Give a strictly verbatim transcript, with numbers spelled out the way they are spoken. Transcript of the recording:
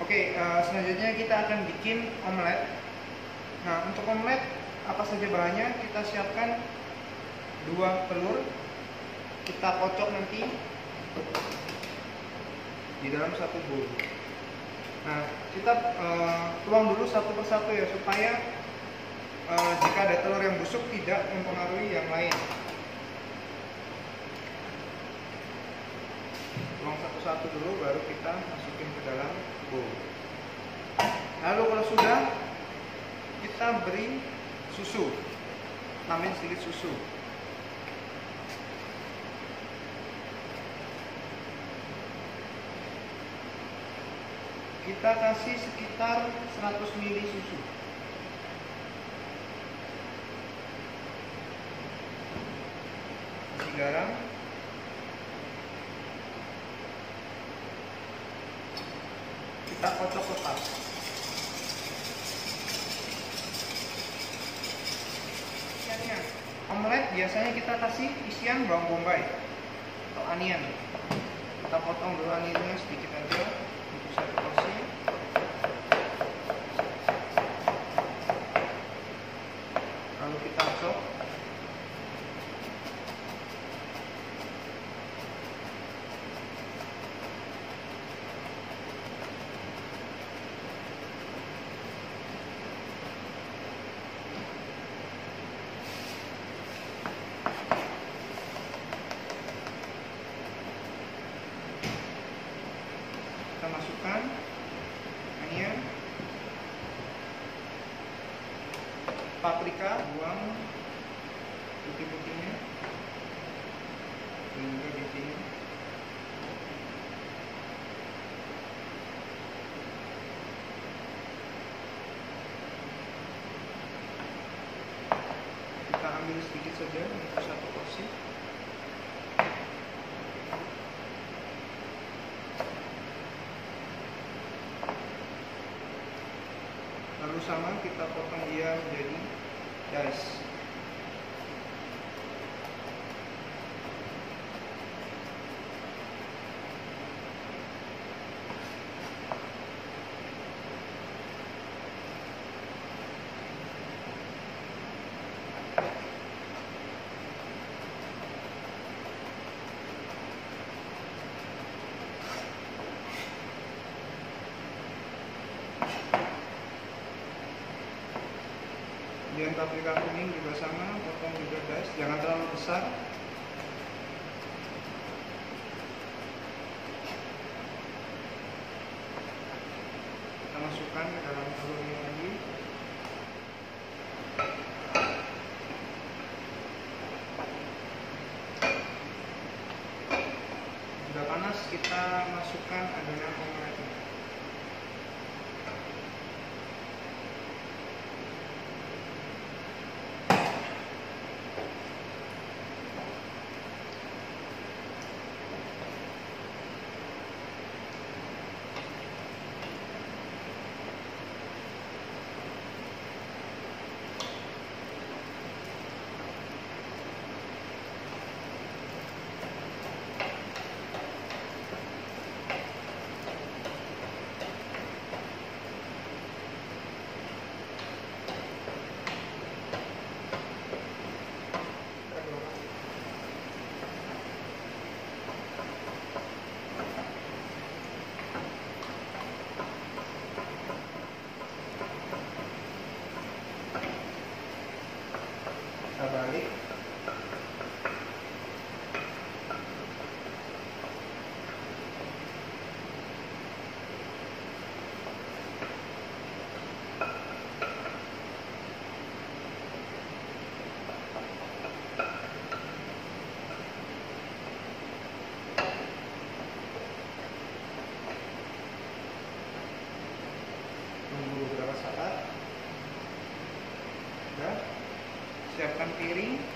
Oke, uh, selanjutnya kita akan bikin omelet. Nah, untuk omelet apa saja bahannya? Kita siapkan dua telur. Kita kocok nanti di dalam satu bowl. Nah, kita uh, tuang dulu satu persatu ya, supaya uh, jika ada telur yang busuk tidak mempengaruhi yang lain. Tuang satu-satu dulu, baru kita masukin ke dalam bowl. Lalu kalau sudah, kita beri susu, tambahin sedikit susu. Kita kasih sekitar seratus mililiter susu. Kasih garam. Kita kocok lepas. Isiannya omelet biasanya kita kasih isian bawang bombay atau onion. Kita potong dulu onionnya sedikit aja untuk satu porsi. Lalu kita chop. Kita masukkan onion, paprika, buang putih-putihnya, dan juga bijinya. Kita ambil sedikit saja untuk satu porsi. Lalu sama kita potong dia menjadi dice. Kemudian paprika kuning juga sama, potong juga guys, jangan terlalu besar. Kita masukkan ke dalam telurnya lagi. Sudah panas, kita masukkan adonan omeletnya. Kita balik. Tunggu beberapa saat. Sudah. Siapkan piring.